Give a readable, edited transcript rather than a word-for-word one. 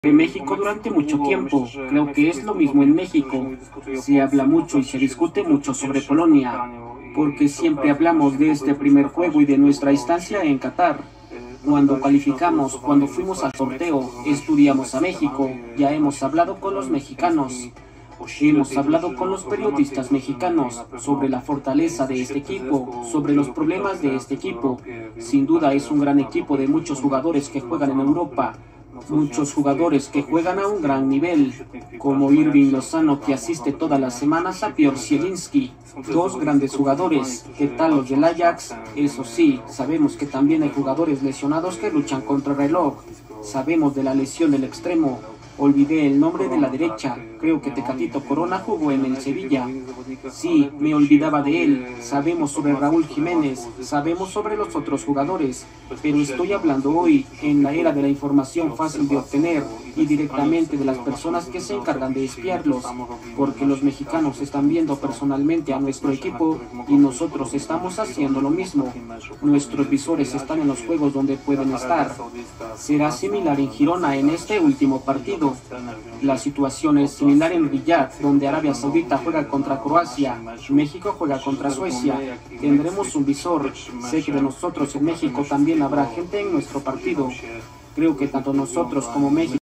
De México durante mucho tiempo. Creo que es lo mismo en México. Se habla mucho y se discute mucho sobre Polonia, porque siempre hablamos de este primer juego y de nuestra instancia en Qatar. Cuando calificamos, cuando fuimos al sorteo, estudiamos a México, ya hemos hablado con los mexicanos. Hemos hablado con los periodistas mexicanos sobre la fortaleza de este equipo, sobre los problemas de este equipo. Sin duda es un gran equipo de muchos jugadores que juegan en Europa. Muchos jugadores que juegan a un gran nivel, como Irving Lozano, que asiste todas las semanas a Piotr Zielinski. Dos grandes jugadores. ¿Qué tal los del Ajax? Eso sí, sabemos que también hay jugadores lesionados que luchan contra el reloj. Sabemos de la lesión del extremo. Olvidé el nombre de la derecha. Creo que Tecatito Corona jugó en el Sevilla. Sí, me olvidaba de él. Sabemos sobre Raúl Jiménez, sabemos sobre los otros jugadores, pero estoy hablando hoy en la era de la información fácil de obtener y directamente de las personas que se encargan de espiarlos, porque los mexicanos están viendo personalmente a nuestro equipo y nosotros estamos haciendo lo mismo. Nuestros visores están en los juegos donde pueden estar. Será similar en Girona en este último partido. La situación es similar en Riyadh, donde Arabia Saudita juega contra Croacia, México juega contra Suecia. Tendremos un visor. Sé que de nosotros en México también habrá gente en nuestro partido. Creo que tanto nosotros como México